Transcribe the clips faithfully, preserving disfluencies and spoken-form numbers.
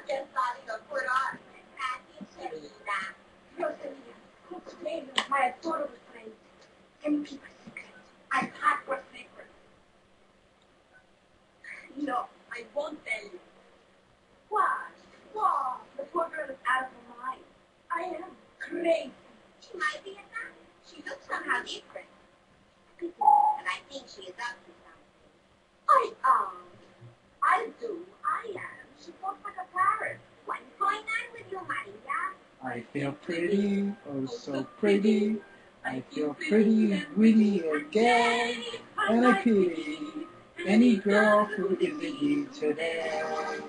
My adorable friend. Can you keep a secret? I packed your secret. No, I won't tell you. What? What? The poor girl is out of her mind. I am crazy. She might be a nun. She looks somehow different. And I think she is up to something. I am. I do. I am. She looks like a parrot. What's going on with you, Maria? I feel pretty, oh so pretty. I feel pretty and witty and gay. And I pity any girl who isn't you today.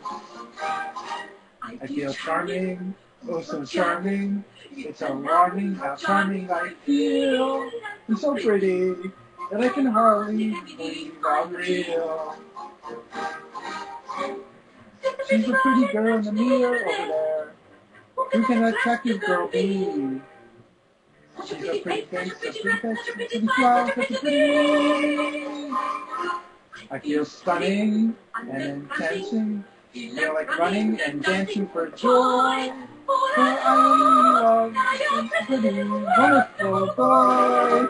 I feel charming, oh so charming. It's alarming how charming I feel. I'm so pretty that I can hardly believe I'm real. She's a pretty girl in the mirror over there. Who can that attractive girl be? She's a pretty face, a pretty face, a pretty smile, such a pretty. I feel stunning and intention. Feel like running and dancing for joy. For I love this pretty, wonderful boy.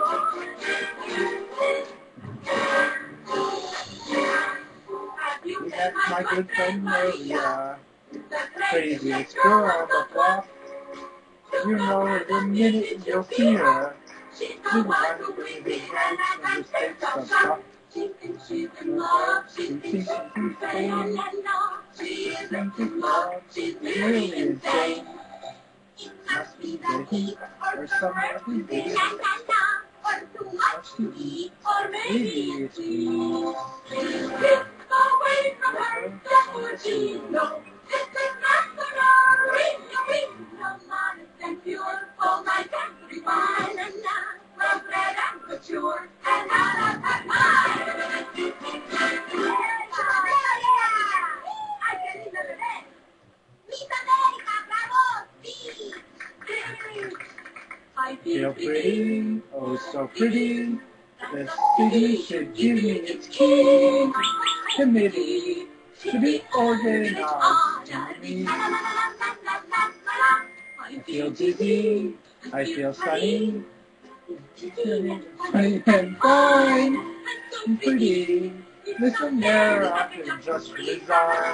That's my good friend Maria. Craziest girl on the block. You know her the minute you'll see her. She's the one who brings the hands and just takes the top. She thinks she's in love. She thinks she's insane. She isn't in love. She's really insane. It must be the heat or something big. Or too much to eat. Or maybe it's me. Away from her, cappuccino. This is mascarino, no modest and pure, full like every wine, and now well bred and mature, and out of her mind. I can remember that. Miss America, bravo, see. I Feel pretty, oh so pretty. The city should give me its key. Committee should be organized to me. I feel dizzy, I feel sunny, funny and fine, and pretty. Listen there, I can just resign.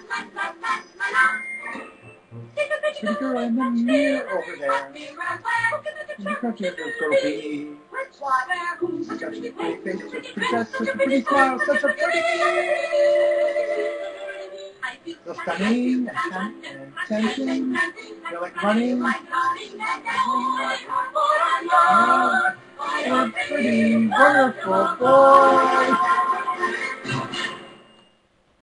Pretty girl in the mirror over there. Who could this girl be? Such a pretty face, such a pretty dress, such a pretty smile, such a pretty. So stunning and tension. Feel like running. Oh, a pretty, wonderful boy.